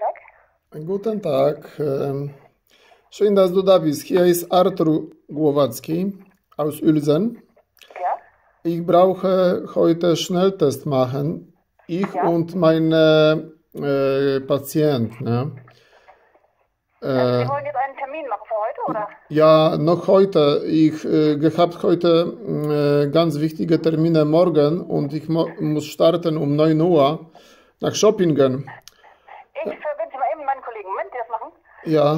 Tag. Guten Tag. Schön, dass du da bist. Hier ist Artur Głowacki aus Uelzen. Ja, Ich brauche heute Schnelltest machen. Ich Ja. und meine Patient. Ne? also Sie wollen jetzt einen Termin machen für heute, oder? Ja, noch heute. Ich gehabt heute ganz wichtige Termine morgen und ich muss starten um 9 Uhr nach Shoppingen. Ich verbinde Sie mal eben mit meinen Kollegen. Moment, die das machen. Ja,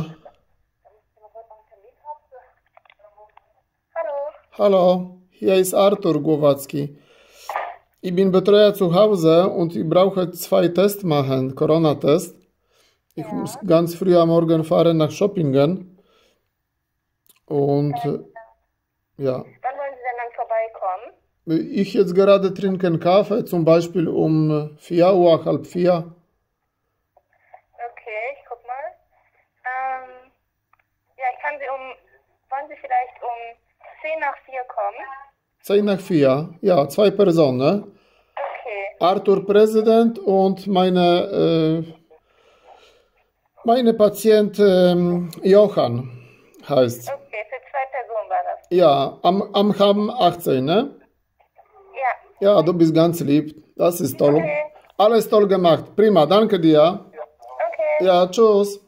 Hallo. hallo, hier ist Artur Głowacki. Ich bin Betreuer zu Hause und ich brauche 2 Tests machen, Corona-Test. Ich muss ganz früh am Morgen fahren nach Shoppingen. Und ja, Wann wollen Sie denn dann vorbeikommen? ich jetzt gerade trinken Kaffee, zum Beispiel um 4 Uhr, halb 4. Okay, ich guck mal. Ja, ich kann Sie wollen Sie vielleicht um 10 nach 4 kommen? 10 nach 4, ja, 2 Personen. Okay, Artur Präsident und meine Patient Johann heißt. okay, für 2 Personen war das. Ja, am Hamm 18, ne? Ja, Ja, du bist ganz lieb. Das ist toll. Okay. Alles toll gemacht. Prima, danke dir. okay. Ja, tschüss.